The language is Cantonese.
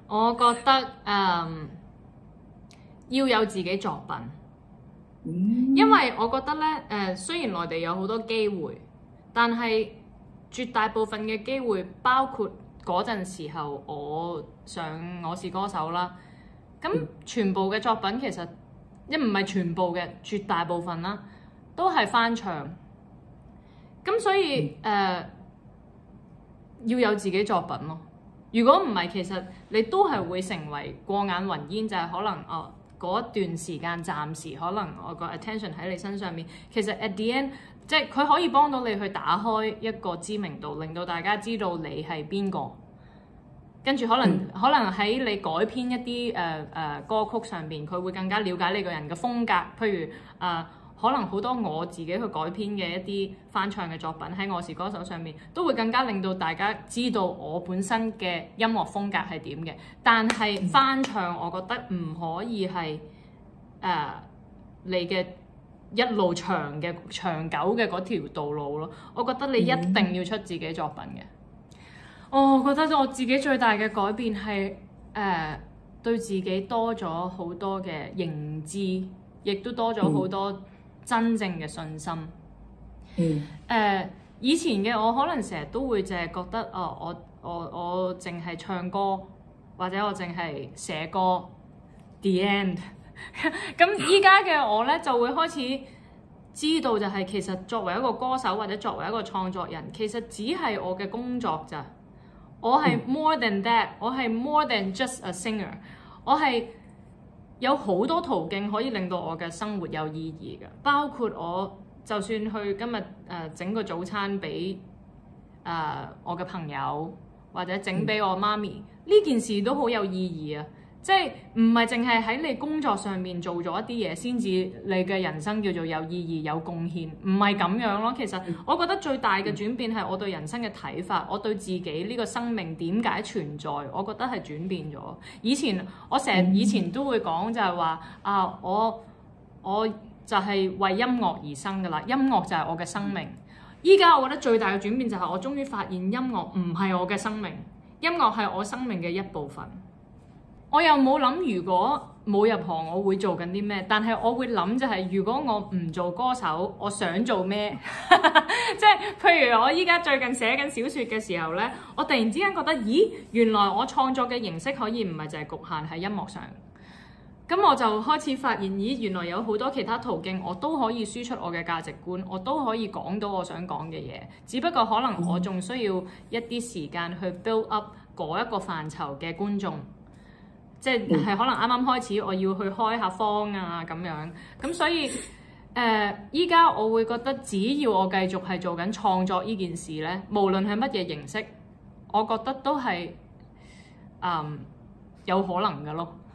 我覺得要有自己作品，因為我覺得咧雖然內地有好多機會，但係絕大部分嘅機會，包括嗰陣時候我上《我是歌手》啦，咁全部嘅作品其實唔係全部嘅，絕大部分啦都係翻唱，咁所以要有自己作品咯。如果唔係，其實你都係會成為過眼雲煙，就係可能嗰一段時間暫時可能我個 attention 喺你身上面，其實 at the end 即係佢可以幫到你去打開一個知名度，令到大家知道你係邊個，跟住可能喺你改編一啲歌曲上邊，佢會更加了解你個人嘅風格，譬如可能好多我自己去改編嘅一啲翻唱嘅作品喺《我是歌手》上面，都會更加令到大家知道我本身嘅音樂風格係點嘅。但係翻唱，我覺得唔可以係你嘅一路長久嘅嗰條道路咯。我覺得你一定要出自己作品嘅。我覺得我自己最大嘅改變係對自己多咗好多嘅認知，亦都多咗好多真正嘅信心。以前嘅我可能成日都會淨係覺得我淨係唱歌，或者我淨係寫歌 The end 咁依家嘅我咧就會開始知道，就係其實作為一個歌手或者作為一個創作人，其實只係我嘅工作咋。我係 more than that， 我係 more than just a singer， 我係有好多途徑可以令到我嘅生活有意義嘅，包括我就算去今日整個早餐俾我嘅朋友，或者整俾我媽咪，呢件事都好有意義啊！即係唔係淨係喺你工作上面做咗一啲嘢先至你嘅人生叫做有意義有貢獻，唔係咁樣咯。其實我覺得最大嘅轉變係我對人生嘅睇法，我對自己呢個生命點解存在，我覺得係轉變咗。以前都會講就係話我就係為音樂而生㗎啦，音樂就係我嘅生命。依家我覺得最大嘅轉變就係我終於發現音樂唔係我嘅生命，音樂係我生命嘅一部分。我又冇諗如果冇入行我會做緊啲咩，但係我會諗就係如果我唔做歌手，我想做咩？即係譬如我依家最近寫緊小説嘅時候呢，我突然之間覺得，咦，原來我創作嘅形式可以唔係淨係局限喺音樂上。咁我就開始發現，咦，原來有好多其他途徑，我都可以輸出我嘅價值觀，我都可以講到我想講嘅嘢。只不過可能我仲需要一啲時間去 build up 嗰一個範疇嘅觀眾。即係可能啱啱開始，我要去開下坊啊咁樣，咁所以依家我會覺得，只要我繼續係做緊創作呢件事咧，無論係乜嘢形式，我覺得都係有可能嘅咯。